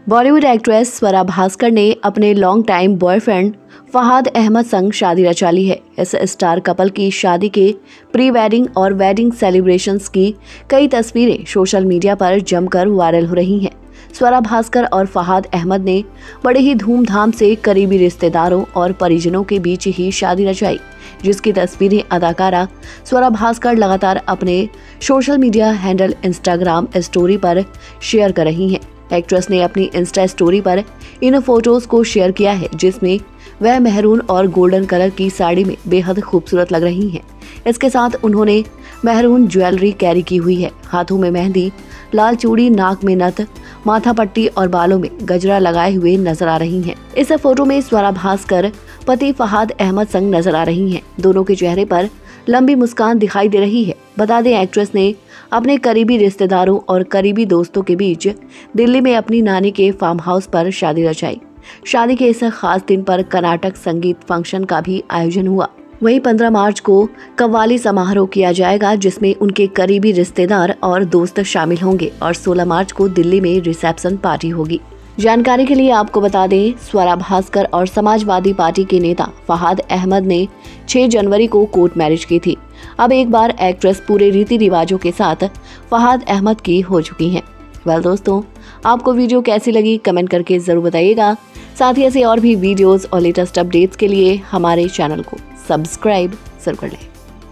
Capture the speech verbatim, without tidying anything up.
Bollywood actress स्वरा भास्कर ने अपने long time boyfriend Fahad Ahmad संग शादी रचा ली है। इस स्टार कपल की शादी के प्री वेडिंग और वेडिंग सेलिब्रेशंस की कई तस्वीरें सोशल मीडिया पर जमकर वायरल हो रही हैं। स्वरा भास्कर और फहाद अहमद ने बड़े ही धूमधाम से करीबी रिश्तेदारों और परिजनों के बीच ही शादी रचाई, जिसकी तस्वीरें अदाकारा स्वरा भास्कर लगातार अपने social media handle Instagram story पर शेयर कर रही हैं। एक्ट्रेस ने अपनी इंस्टा स्टोरी पर इन फोटोज को शेयर किया है, जिसमें वह मेहरून और गोल्डन कलर की साड़ी में बेहद खूबसूरत लग रही हैं। इसके साथ उन्होंने मेहरून ज्वेलरी कैरी की हुई है। हाथों में मेहंदी, लाल चूड़ी, नाक में नथ, माथा पट्टी और बालों में गजरा लगाए हुए नजर आ रही हैं। इस फोटो में स्वरा भास्कर पति फहाद अहमद संग नजर आ रही हैं। दोनों के चेहरे पर लंबी मुस्कान दिखाई दे रही है। बता दें, एक्ट्रेस ने अपने करीबी रिश्तेदारों और करीबी दोस्तों के बीच दिल्ली में अपनी नानी के फार्म हाउस पर शादी रचाई। शादी के इस खास दिन पर कर्नाटक संगीत फंक्शन का भी आयोजन हुआ। वहीं पंद्रह मार्च को कव्वाली समारोह किया जाएगा, जिसमें उनके करीबी रिश्तेदार और दोस्त शामिल होंगे और सोलह मार्च को दिल्ली में रिसेप्शन पार्टी होगी। जानकारी के लिए आपको बता दें, स्वरा भास्कर और समाजवादी पार्टी के नेता फहाद अहमद ने छह जनवरी को कोर्ट मैरिज की थी। अब एक बार एक्ट्रेस पूरे रीति रिवाजों के साथ फहाद अहमद की हो चुकी हैं। वेल दोस्तों, आपको वीडियो कैसी लगी कमेंट करके जरूर बताइएगा। साथ ही ऐसे और भी वीडियोस और लेटेस्ट अपडेट्स के लिए हमारे चैनल को सब्सक्राइब जरूर कर लें।